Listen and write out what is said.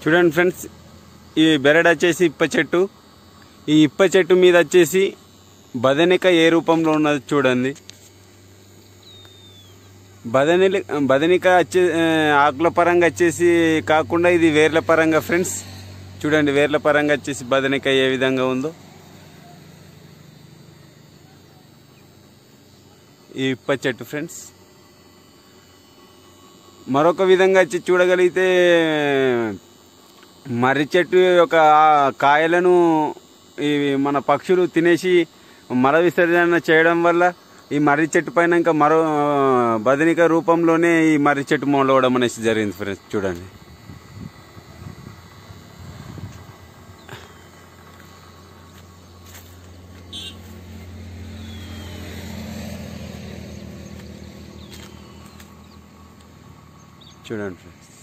చూడండి ఫ్రెండ్స్, ఈ బెరడు వచ్చేసి ఇప్ప చెట్టు. ఈ ఇప్ప చెట్టు మీద వచ్చేసి బదనిక ఏ రూపంలో ఉన్నది చూడండి. బదనిక వచ్చే ఆకుల పరంగా వచ్చేసి కాకుండా ఇది వేర్ల పరంగా ఫ్రెండ్స్. చూడండి, వేర్ల పరంగా వచ్చేసి బదనిక ఏ విధంగా ఉందో. ఈ ఇప్ప చెట్టు ఫ్రెండ్స్. మరొక విధంగా వచ్చి చూడగలిగితే మర్రి చెట్టు యొక్క కాయలను ఇవి మన పక్షులు తినేసి మల విసర్జన చేయడం వల్ల ఈ మర్రి చెట్టు పైన ఇంకా మరో బదనిక రూపంలోనే ఈ మర్రి చెట్టు మొలవడం అనేసి జరిగింది ఫ్రెండ్స్. చూడండి, చూడండి ఫ్రెండ్స్.